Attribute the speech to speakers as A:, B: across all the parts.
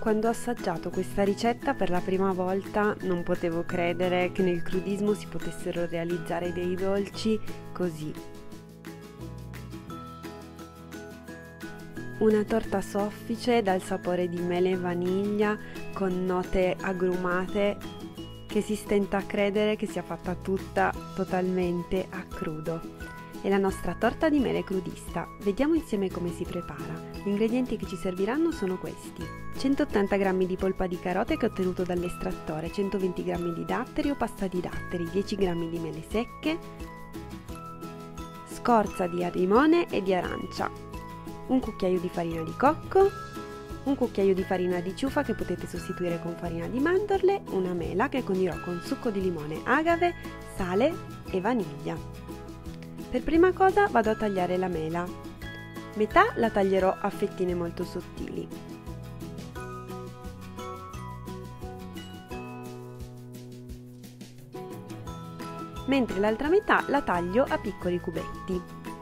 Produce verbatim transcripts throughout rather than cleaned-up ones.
A: Quando ho assaggiato questa ricetta per la prima volta non potevo credere che nel crudismo si potessero realizzare dei dolci così. Una torta soffice dal sapore di mele e vaniglia con note agrumate che si stenta a credere che sia fatta tutta totalmente a crudo. È la nostra torta di mele crudista. Vediamo insieme come si prepara. Gli ingredienti che ci serviranno sono questi: centottanta grammi di polpa di carote che ho ottenuto dall'estrattore, centoventi grammi di datteri o pasta di datteri, dieci grammi di mele secche, scorza di limone e di arancia, un cucchiaio di farina di cocco, un cucchiaio di farina di ciufa che potete sostituire con farina di mandorle, una mela che condirò con succo di limone, agave, sale e vaniglia. Per prima cosa vado a tagliare la mela. Metà la taglierò a fettine molto sottili. Mentre l'altra metà la taglio a piccoli cubetti.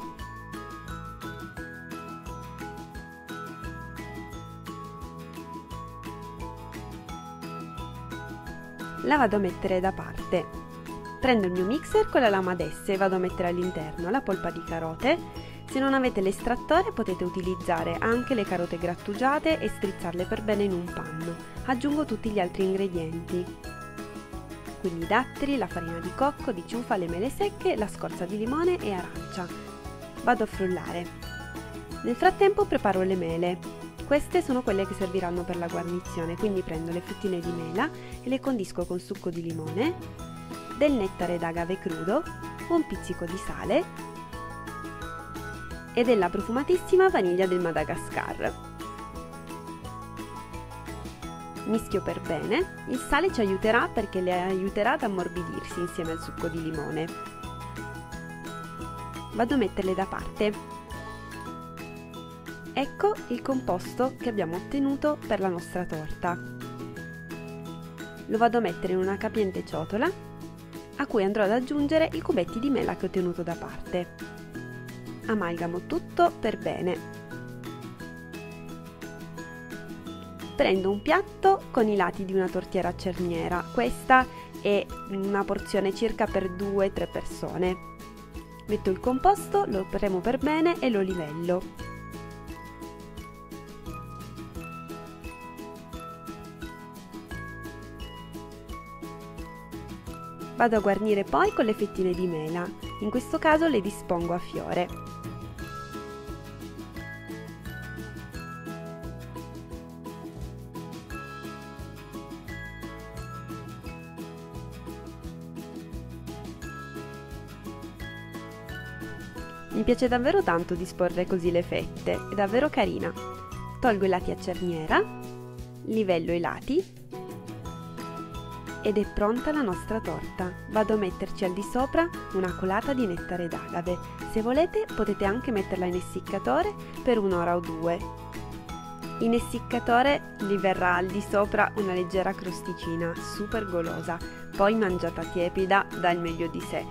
A: La vado a mettere da parte. Prendo il mio mixer con la lama ad esse e vado a mettere all'interno la polpa di carote. Se non avete l'estrattore potete utilizzare anche le carote grattugiate e strizzarle per bene in un panno. Aggiungo tutti gli altri ingredienti, quindi i datteri, la farina di cocco, di ciufa, le mele secche, la scorza di limone e arancia. Vado a frullare. Nel frattempo preparo le mele. Queste sono quelle che serviranno per la guarnizione, quindi prendo le fettine di mela e le condisco con succo di limone, del nettare d'agave crudo, un pizzico di sale e della profumatissima vaniglia del Madagascar. Mischio per bene. Il sale ci aiuterà perché le aiuterà ad ammorbidirsi insieme al succo di limone. Vado a metterle da parte. Ecco il composto che abbiamo ottenuto per la nostra torta. Lo vado a mettere in una capiente ciotola a cui andrò ad aggiungere i cubetti di mela che ho tenuto da parte. Amalgamo tutto per bene. Prendo un piatto con i lati di una tortiera a cerniera. Questa è una porzione circa per due tre persone. Metto il composto, lo premo per bene e lo livello. Vado a guarnire poi con le fettine di mela, in questo caso le dispongo a fiore. Mi piace davvero tanto disporre così le fette, è davvero carina. Tolgo i lati a cerniera, livello i lati ed è pronta la nostra torta. Vado a metterci al di sopra una colata di nettare d'agave. Se volete potete anche metterla in essiccatore per un'ora o due. In essiccatore gli verrà al di sopra una leggera crosticina, super golosa, poi mangiata tiepida dà il meglio di sé.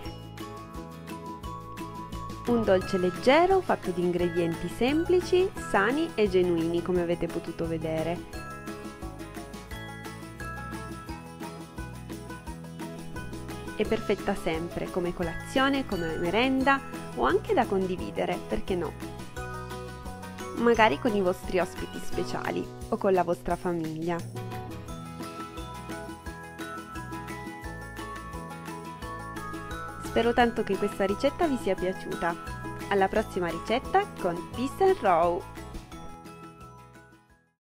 A: Un dolce leggero fatto di ingredienti semplici, sani e genuini, come avete potuto vedere. È perfetta sempre, come colazione, come merenda o anche da condividere, perché no? Magari con i vostri ospiti speciali o con la vostra famiglia. Spero tanto che questa ricetta vi sia piaciuta. Alla prossima ricetta con Peace and Row!